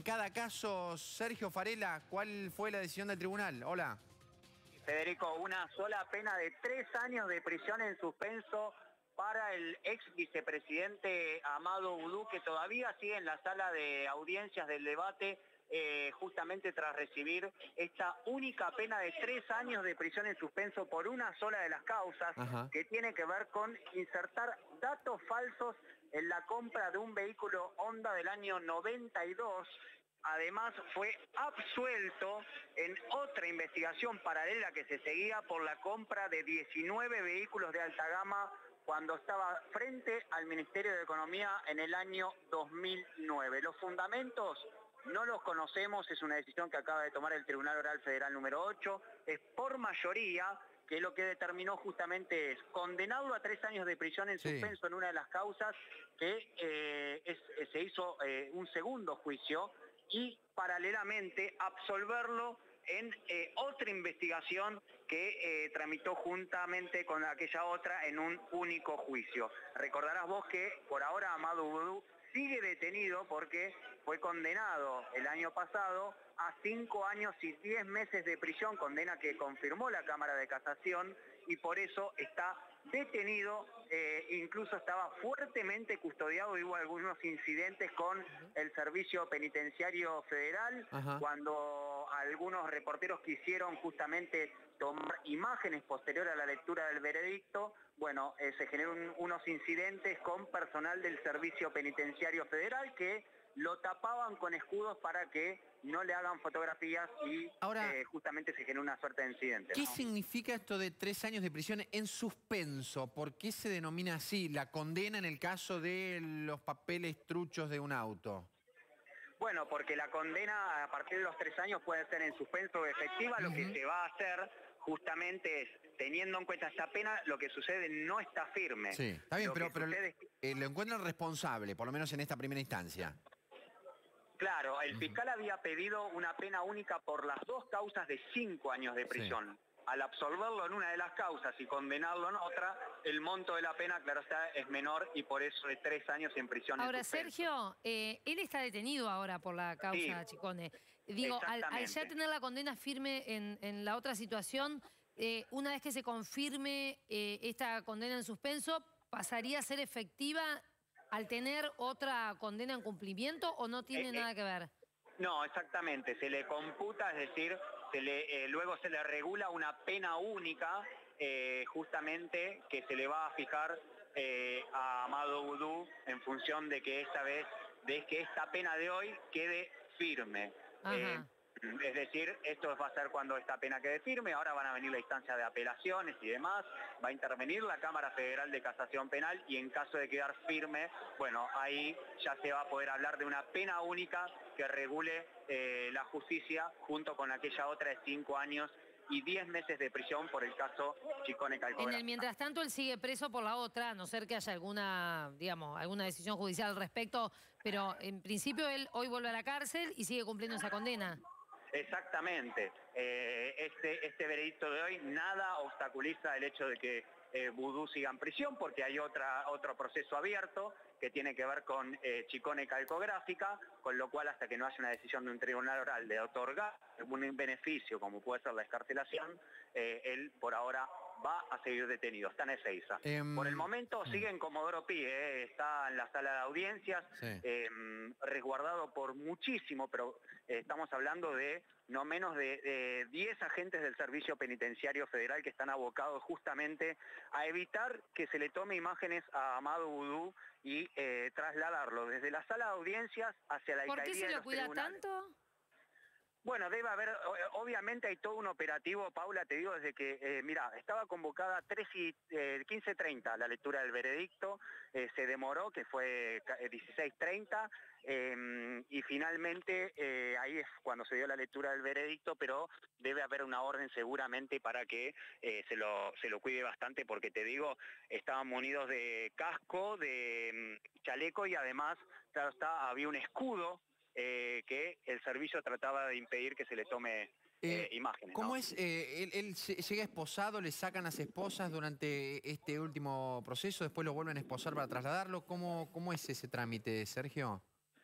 cada caso. Sergio Farela, ¿cuál fue la decisión del tribunal? Hola. Federico, una sola pena de 3 años de prisión en suspenso para el ex vicepresidente Amado Boudou, que todavía sigue en la sala de audiencias del debate, justamente tras recibir esta única pena de 3 años de prisión en suspenso por una sola de las causas, que tiene que ver con insertar datos falsos en la compra de un vehículo Honda del año 92. Además fue absuelto en otra investigación paralela que se seguía por la compra de 19 vehículos de alta gama cuando estaba frente al Ministerio de Economía en el año 2009. Los fundamentos no los conocemos, es una decisión que acaba de tomar el Tribunal Oral Federal número 8, es por mayoría, que lo que determinó justamente es condenarlo a 3 años de prisión en suspenso en una de las causas, que se hizo un segundo juicio, y paralelamente absolverlo en otra investigación que tramitó juntamente con aquella otra en un único juicio. Recordarás vos que por ahora Amado Boudou sigue detenido porque fue condenado el año pasado a 5 años y 10 meses de prisión, condena que confirmó la Cámara de Casación, y por eso está detenido, incluso estaba fuertemente custodiado. Hubo algunos incidentes con el Servicio Penitenciario Federal, cuando algunos reporteros quisieron justamente tomar imágenes posterior a la lectura del veredicto. Bueno, se generaron unos incidentes con personal del Servicio Penitenciario Federal que lo tapaban con escudos para que no le hagan fotografías, y ahora, justamente se generó una suerte de incidente. ¿Qué significa esto de 3 años de prisión en suspenso? ¿Por qué se denomina así la condena en el caso de los papeles truchos de un auto? Bueno, porque la condena a partir de los 3 años puede ser en suspenso o efectiva. Lo que se va a hacer justamente es, teniendo en cuenta esta pena, lo que sucede no está firme. Sí, está bien, pero lo encuentran responsable, por lo menos en esta primera instancia. Claro, el fiscal había pedido una pena única por las 2 causas de 5 años de prisión. Al absolverlo en una de las causas y condenarlo en otra, el monto de la pena, claro está, es menor, y por eso de 3 años en prisión. Ahora, Sergio, él está detenido ahora por la causa Chicone. Digo, al ya tener la condena firme en la otra situación, una vez que se confirme esta condena en suspenso, ¿pasaría a ser efectiva al tener otra condena en cumplimiento o no tiene nada que ver? No, exactamente, se le computa, es decir, luego se le regula una pena única, justamente, que se le va a fijar a Amado Boudou en función de que esta pena de hoy quede firme. Es decir, esto va a ser cuando esta pena quede firme. Ahora van a venir la instancia de apelaciones y demás, va a intervenir la Cámara Federal de Casación Penal, y en caso de quedar firme, bueno, ahí ya se va a poder hablar de una pena única que regule la justicia, junto con aquella otra de 5 años y 10 meses de prisión por el caso Chicone Calcográfica. En el mientras tanto, él sigue preso por la otra, a no ser que haya alguna, digamos, alguna decisión judicial al respecto, pero en principio él hoy vuelve a la cárcel y sigue cumpliendo esa condena. Exactamente. Este veredicto de hoy nada obstaculiza el hecho de que Boudou siga en prisión, porque hay otro proceso abierto que tiene que ver con Chicone Calcográfica, con lo cual hasta que no haya una decisión de un tribunal oral de otorgar algún beneficio, como puede ser la excarcelación, él por ahora va a seguir detenido, está en Ezeiza. Por el momento sigue en Comodoro Pi, está en la sala de audiencias, resguardado por muchísimo, pero estamos hablando de no menos de 10 agentes del Servicio Penitenciario Federal que están abocados justamente a evitar que se le tome imágenes a Amado Boudou y trasladarlo desde la sala de audiencias hacia la alcaldía de los tribunales. ¿Por qué se lo cuida tanto? Bueno, debe haber, obviamente hay todo un operativo, Paula, te digo, desde que, mira, estaba convocada 15:30 la lectura del veredicto, se demoró, que fue 16:30, y finalmente ahí es cuando se dio la lectura del veredicto, pero debe haber una orden seguramente para que se lo cuide bastante, porque te digo, estaban munidos de casco, de chaleco, y además, claro está, había un escudo que el servicio trataba de impedir que se le tome imágenes. ¿Cómo es? ¿Él llega esposado, le sacan las esposas durante este último proceso, después lo vuelven a esposar para trasladarlo? ¿Cómo es ese trámite, Sergio?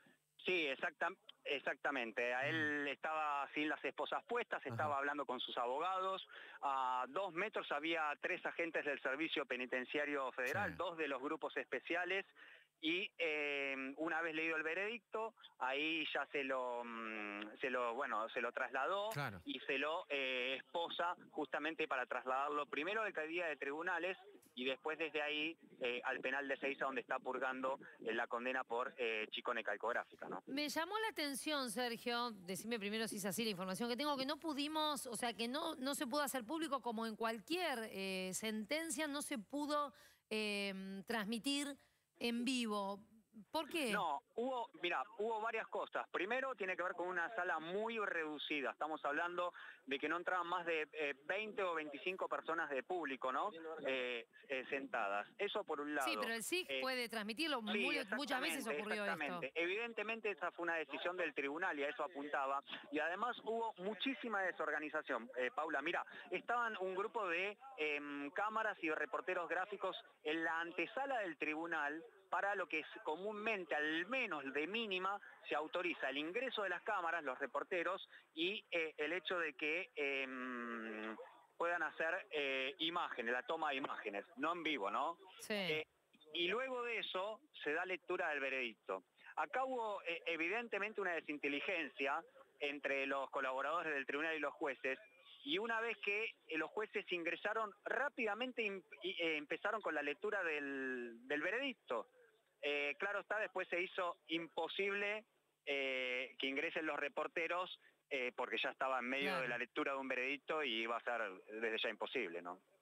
Sí, exactamente. A él estaba sin las esposas puestas, estaba hablando con sus abogados. A 2 metros había 3 agentes del Servicio Penitenciario Federal, Sí. 2 de los grupos especiales. Y una vez leído el veredicto, ahí ya se lo trasladó Claro. y se lo esposa justamente para trasladarlo primero a la alcaldía de tribunales y después desde ahí al penal de Seiza, donde está purgando la condena por chicone calcográfica, ¿no? Me llamó la atención, Sergio, decime primero si es así la información que tengo, que no pudimos, o sea, que no se pudo hacer público como en cualquier sentencia, no se pudo transmitir en vivo. ¿Por qué? No, hubo varias cosas. Primero tiene que ver con una sala muy reducida. Estamos hablando de que no entraban más de 20 o 25 personas de público, ¿no? Sentadas. Eso por un Sí, lado. pero el SIC puede transmitirlo, Sí, muchas veces ocurrió esto. Evidentemente esa fue una decisión del tribunal y a eso apuntaba. Y además hubo muchísima desorganización. Paula, mira, estaban un grupo de cámaras y de reporteros gráficos en la antesala del tribunal para lo que es comúnmente, al menos de mínima, se autoriza el ingreso de las cámaras, los reporteros, y el hecho de que puedan hacer imágenes, la toma de imágenes, no en vivo, ¿no? Sí. Y luego de eso se da lectura del veredicto. Acá hubo evidentemente una desinteligencia entre los colaboradores del tribunal y los jueces, y una vez que los jueces ingresaron, rápidamente empezaron con la lectura del veredicto. Claro está, después se hizo imposible que ingresen los reporteros porque ya estaba en medio de Claro. la lectura de un veredicto y iba a ser desde ya imposible, ¿no?